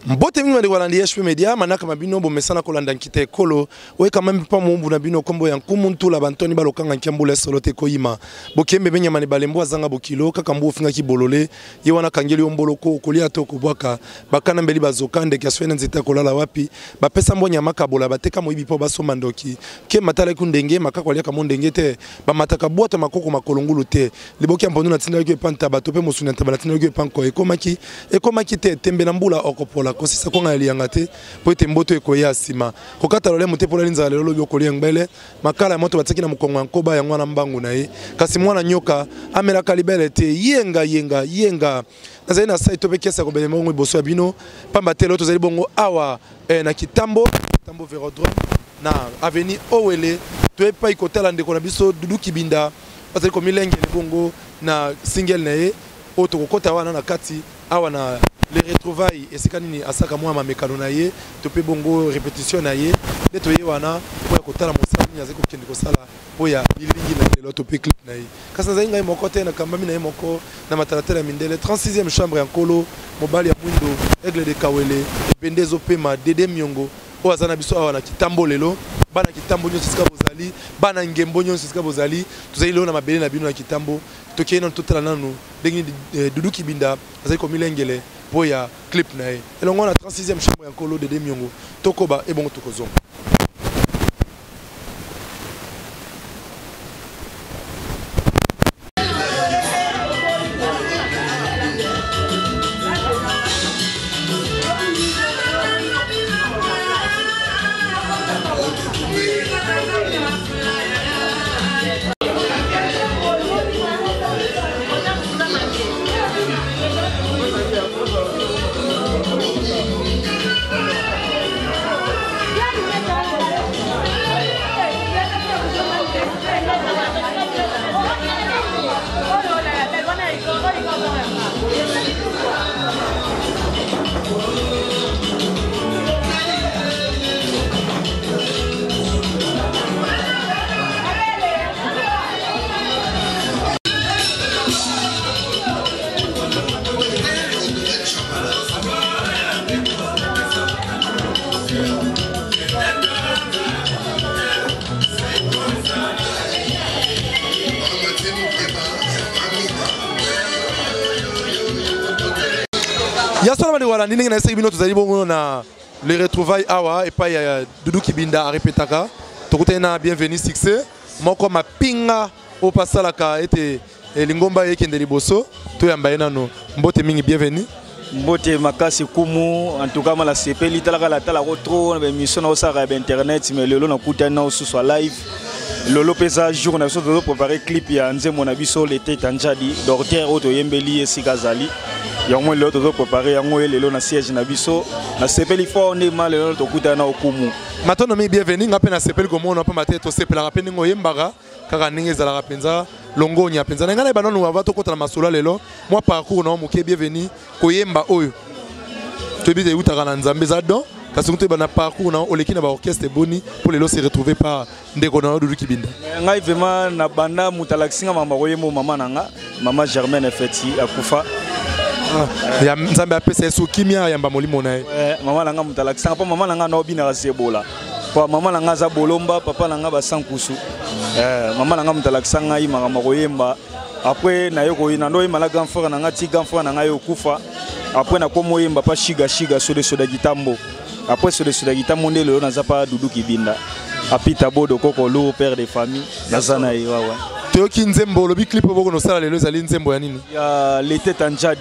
Mbote mingi wali HP Media manaka mabino bomesana kolanda nkite kolo we quand même pas mumbu na bino kombo ya nkumuntu la bantoni balokanga nkiambula solote koyima bokembe benya mani balembo azanga bokilo kaka mbu finga kibolole ye wana kangeli omboloko kolia to kubwaka bakana mbeli bazokande kaswena nzita kolala wapi bapesa mbonya makabola bateka moyibi po basoma ndoki ke matala kundenge makako lia kama ndenge te ba mataka bwata makoko makolongulu te liboki ambono na tinda ke panta batope mosuna tabala tinda ke panko ekomaki te tembe na mbula okopola kosisa konga eliangate po ete mboto ekoya sima kokata lole mote pola linza lelo lobi okolia ngbele makala ya moto bataki na mukongo nkoba ya mwana mbangu na ye kasi mwana nyoka amela kalibele te yenga nazali na site tope kesa ko belemo ngo boso abino pamba telo to zali bongo awa na Kitambo Velodrome na avenue Owele to epa ikotala ndeko na biso Dudu Kibinda bazali ko milenge bongo na single na ye oto kokota wana na kati awa na les retrouvailles et c'est kanini asaka mwa mamekano na ye to pe bongo répétition na ye neto ye wana po ya kotala mosala nya zeko kende kosala po ya bilingi na lelo to pe clip na ye kasa za ngai moko te na kambami na ye moko na matalatela mindele 36e chambre ya nkolo mobali ya mwindo Aigle de Kawele bendezo pema Dede Miongo o azana biso awa na Kitambo lelo bana Kitambo nyonso sika bozali bana ngembo nyonso sika bozali tozali lelo na mabele na bino na Kitambo tokeye na totala nanu dengi Dudu Kibinda azali ko milengele boya clip na ye elongo na 36e chambre ya nkolo Dede Miongo tokoba e bongo tokozonga Yasona bali wala ningi na ese bino tozali bongo na les retrouvailles awa et pas ya Dudu Kibinda a répétaka tokute na bienvenue succès moko mapinga au pasalaka ete lingomba yekende liboso to yamba enano mbote mingi bienvenue mbote makasi kumu en tout cas mala sepeli talaka la tala retro na émission na osara ba internet mais lelo na kutana au soit live lolo pesa jour na so de préparer clip ya nzemo na biso l'été tanjadi dorter auto yembeli esikazali yango lelo to préparer yango lelo na siège na biso na sepeli fo ne mal lelo to kutana okumu matono mi bienvenue ngape na sepeli ko mona pa mate to sepela ka peningo yembaka kaka ninge zala ka penza longonya penza na ngana banano wa to kota na masula lelo moi parcours na moke bienvenue ko yemba oyo to bide utaka na nzambe za don kasi kuto bana parcours na oleki na ba orchestre boni pour lelo se retrouver par ndeko na Dudu Kibinda ngai vraiment na banda mutalaksinga mama koyemo mama nanga mama Germaine Feti akufa ya nzambe apesa so kimia yamba molimo na ye mama nanga mutalakisanga pa mama nanga no bina kasebola pa mama nanga za bolomba papa nanga ba sankusu mama nanga mutalakisanga imaka makoyemba après na yoko ina ndo imala grand frère nanga ti grand frère nanga yo kufa après na komo yemba pa shiga soda Kitambo après soda Kitambo ndelo na zapa Dudu Kibinda apita bodo koko lo père de famille nazana iwawa toki nzembo lobi clip boko no sala lelo zali nzembo ya nini ya l'été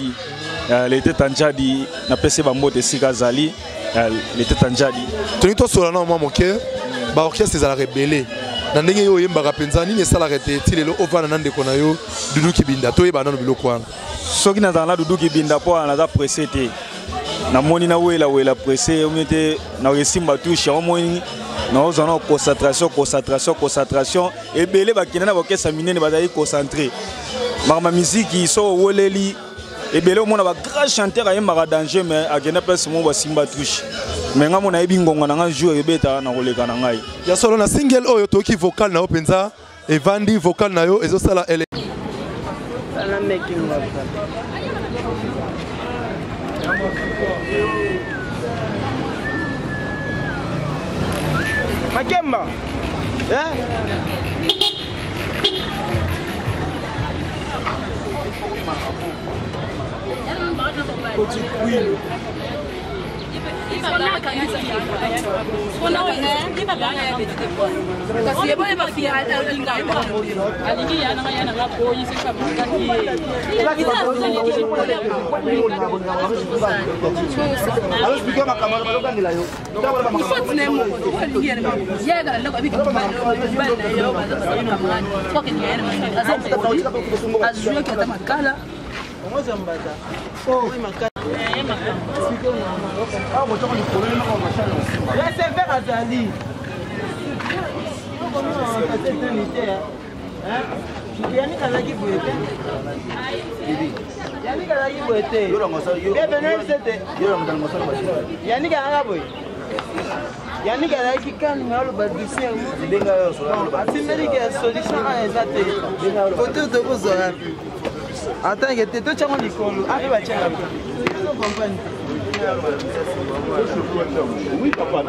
tanjadi na pese bambote sika zali l'été tanjadi toni to sola na mwa moke ba orchestre za la rebelle na ndenge yo yembaka penza nini sala rete ti lelo ovana na ndeko na yo Dudu Kibinda to yeba nano biloko wana soki na zala Dudu Kibinda po na za pressé te na moni na wela pressé o mete na resimba touche o moni na ozana concentration et belé bakina na bokesa minene bazali concentré ma musique so woleli et belé mona ba grand chanteur ayemba danger mais akena place mo ba simba touche mais nga mona ebingonga na nga jour ebeta na koleka na ngai ya solo na single oyo toki vocal na openza evandi vocal na yo ezo sala ele ala making love Makemba. Laissez faire Azali. Yannick Azali Bouete. Yannick Azali Bouete. Yannick Azali Yannick Azali quand nous allons bâtir solution à exacter. Côté de vos oreilles. Attends, il y a des deux tiens en école. Arrive à tiens. Oui, papa,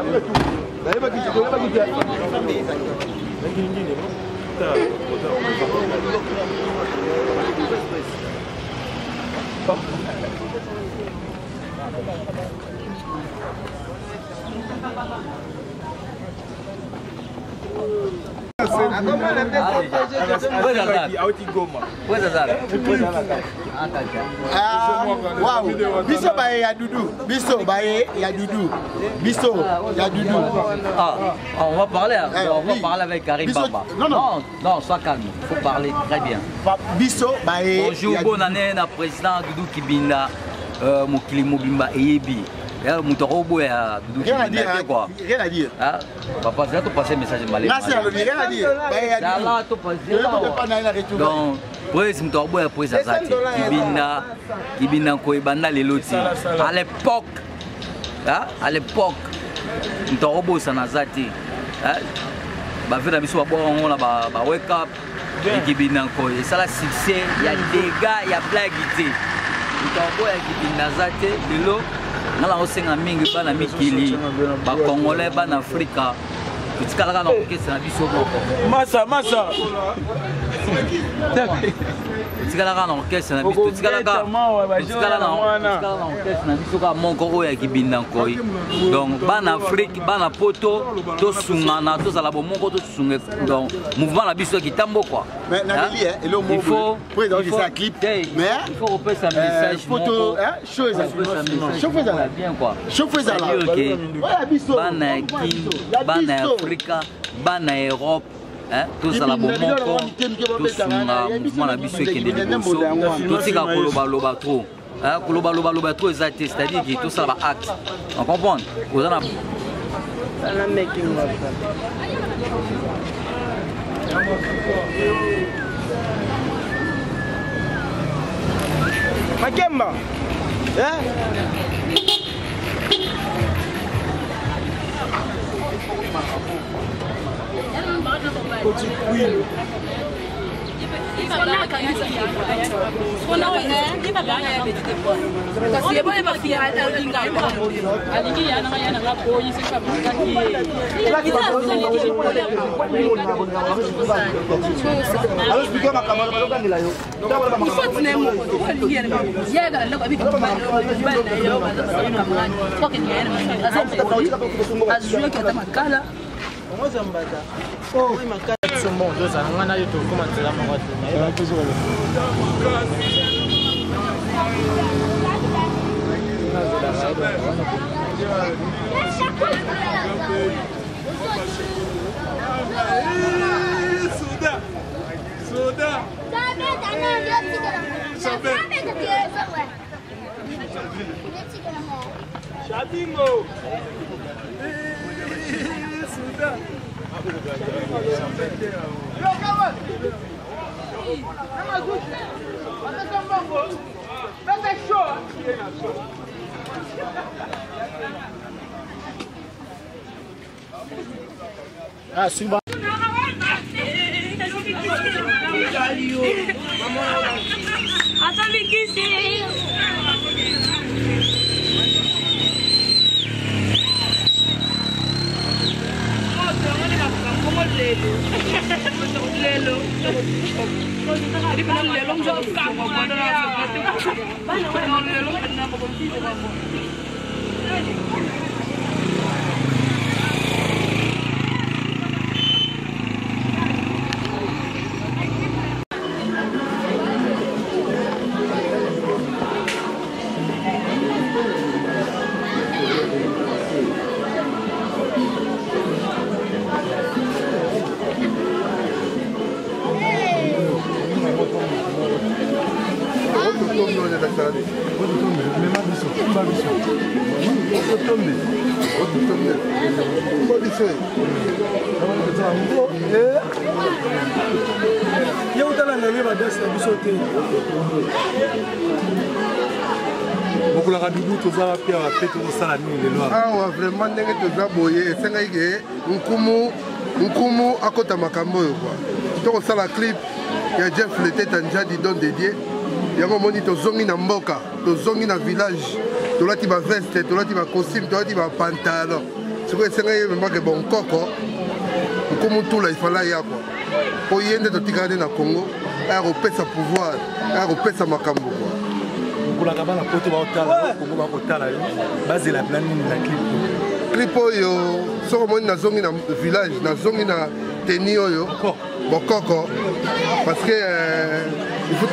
Biso baye ya Doudou. Biso baye ya Doudou. Biso ya Doudou. On va parler, on va parler avec Karim Bamba. Non, sois calme. Il faut parler très bien. Biso baye. Bonjour, bonne année, na président Doudou Kibinda, Mokili Mobimba Eyebi. Moutorobo et Doudou Kibinda, quoi. Rien à dire. Papa, tu vas passer un message malais. Là, c'est rien à dire. Là, tu passes. Donc, Prince Moutorobo et Prince Azati. Kibinda Koibanda Leloti. À l'époque, Moutorobo Sanazati. Fait la mission à boire, on a wake up. Et ça, le succès, il y a des gars, il y a blague. Moutorobo et Kibinda Zati, de l'eau. Nala osenga mingi bana mikili ba Congolais bana Afrika tutikala na orchestre na biso moko masa tutikala na orchestre na biso tutikala na orchestre na biso ka moko oya Kibinda Nkoi donc bana Afrique bana poto to sungana to zala bo moko to sunge donc mouvement na biso ki tambo quoi mais Nali il faut présenter sa clip mais il faut repasser un message photo chose bien quoi chauffez ça là bana bana Afrika bana Europe tout ça la bon moko tout sunga mouvement na biso qui de liboso tout tika koloba trop koloba trop exact c'est-à-dire que tout ça va acte on comprend vous en Makemba. Ah, c'est bon. vraiment ndenge toza boye esengaki ke nkumu akota makambo oyo kwa tokosala clip ya Jeff Leteta Njadi don dédié yango omoni tozongi na mboka tozongi na village tolati baveste tolati bacostume tolati bapantalon sikoyo esengaki memake bonkoko nkumu tula ifala ya kwa po ye nde totikala nde na Congo aya kopesa pouvoir aya kopesa makambo kwa kulaka bana poto baotala Congo bakotala yo bazela plan nini na clip oyo soko omoni nazongi na village nazongi na teni oyo bokoko parce que il faut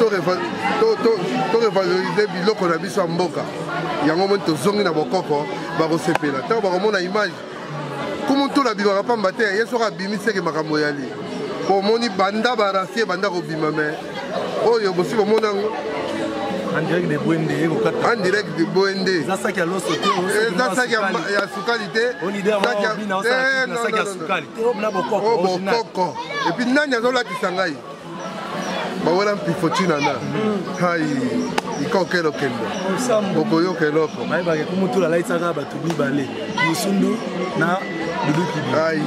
to revaloriser biloko na biso ya mboka yango omoni tozongi na bokoko bakosepela ntango bakomona image kumutula bimaka pamba te ye soki abimiseke makambo yali po omoni banda barafie banda kobima me oyo bosi bomona yango en direct de Bwende en direct de Bwende za saki ya loso te za saki ya sukali te saki ya sukali te na bokoko et puis nani azolatisa ngai bawela mpifotina na hai ikokelo kendo bokoyoka eloko bayebake kumutula alaisaka bato mibale musundu na dudukibi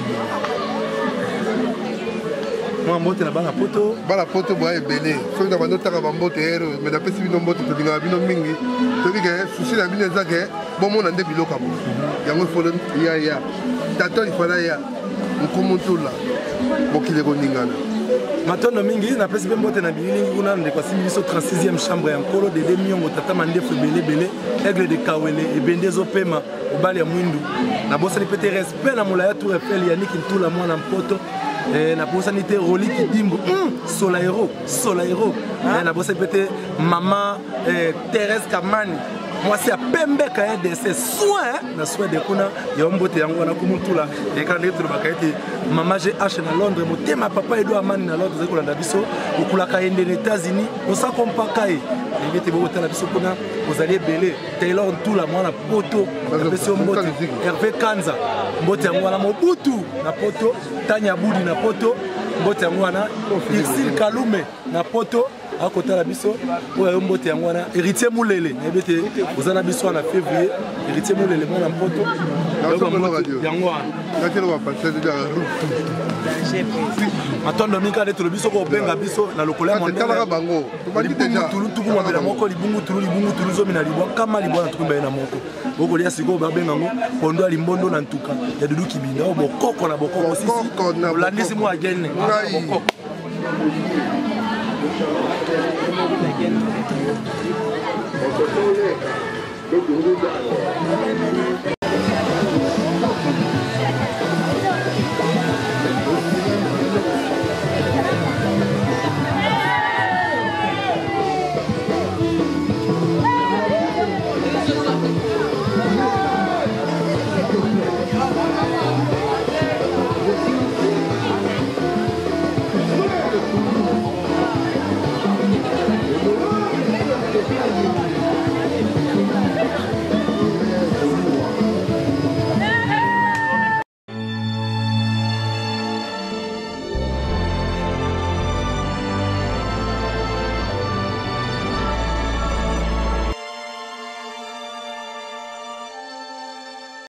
mwa mbote na bana poto boya ebele soki na bando otaka bambote ero me napesi bino mbote tolingaka bino mingi toyebi ke susi na bino eza ke bomona nde biloko abo yango ifolo ya tato ifala ya nkumutula mokili koningana matondo mingi napesi mpe mbote na bililingi kuna ndeko asimbi biso 36e chambre ya nkolo dede miongo tata mandefu ebelebele aigle de kawele ebende ezopema obali ya mwindu nabosani mpe te respect na molaya tour eiffel yaniki ntula mwana mpoto nabosani te roli kidimbo solaero nabosani mpe te mama Thérèse Kamani mwasi ya pembeka ya dese soin na soin de kuna ya mbote yango wana kumutula ekala ndenge tolobaka ete mama GH na Londres motema papa Edo Amani na Londres ezali kolanda biso okulaka yende na États-Unis osakompaka ye ndenge te bokotala biso kuna ozali ebele Taylor Ntula mwana poto napesi yo mbote Hervé Kanza mbote yango wana Mobutu na poto Tanya Budi na poto mbote yango wana Irsil Kalume na poto akotala biso oyo mbote yango wana héritier mulele nayebi te oza na biso wana février héritier mulele mwana mpoto yango wana matondo mingi nde tolobi soko obenga biso na lokolo ya mondetulutukumwambela moko libungu tulu zomi na libwa kama libwa na tukumba ye na moko bokolia sikoyo babenga ngo pondo ya limbondo na ntuka ya dudu kibinda oyo bokoko na bokoko sisi olandisi mwa agene bokoko